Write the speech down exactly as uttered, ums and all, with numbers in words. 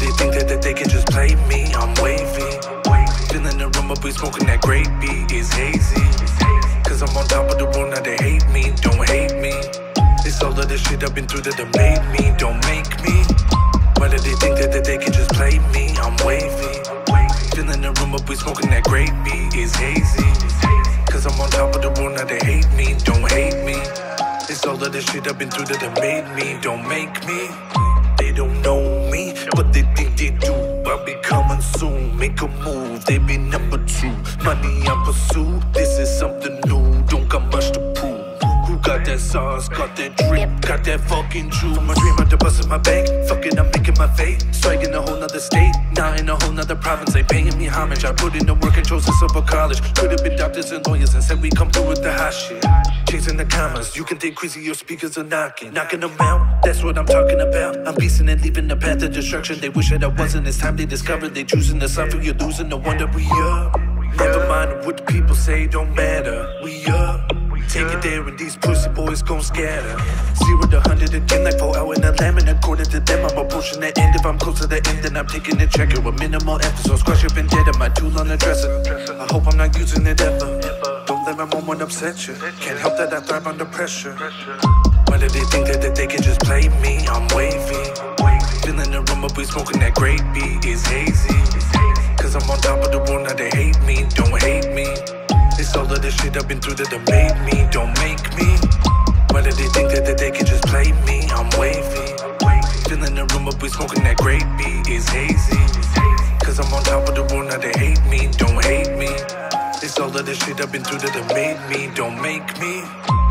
they think that, that they can just play me? I'm wavy. Feeling the room up, we smoking that great beat. It's hazy. Cause I'm on top of the world, now they hate me. Don't hate me. It's all of the shit I've been through that have made me. Don't make me. Why do they think that, that they can just play me? I'm wavy. Feeling the room up, we smoking that great beat. It's hazy. Cause I'm on top of the world, now they hate me. Don't hate me. It's all of the shit I've been through that have made me. Don't make me. They don't know me, but they think they do. I'll be coming soon, make a move. They be number two, money I pursue. This is something new, don't got much to prove. Who got that sauce, got that drip, got that fucking juice? My dream out the bus in my bank, fuck it, I'm making my fate. Swag in a whole nother state, now in a whole nother province. They paying me homage, I put in the work and chose this over college. Could've been doctors and lawyers and said we come through with the hot shit. Chasing the commas, you can think crazy, your speakers are knocking. Knocking them out, that's what I'm talking about. I'm beasting and leaving the path of destruction. They wish that I wasn't, it's time they discovered. They choosing to suffer, you're losing, no wonder we up. Never mind what the people say, don't matter. We up, take it there and these pussy boys gon' scatter. Zero to hundred again like four hour in a lamb. And according to them, I'm approaching the end. If I'm close to the end, then I'm taking a checker with minimal episodes. Crush your vendetta, my tool on the dresser. I hope I'm not using it ever. Don't let my moment upset you. Can't help that I thrive under pressure. Why do they think that, that they can just play me? I'm wavy. Feeling the room up, we smoking that great beat. It's hazy. Cause I'm on top of the world, now they hate me. Don't hate me. It's all of the shit I've been through that have made me. Don't make me. Why do they think that, that they can just play me? I'm wavy. Feeling the room up, we smoking that great beat. It's hazy. Cause I'm on top of the world, now they hate me. Don't hate me. It's all of the shit I've been through that have made me. Don't make me.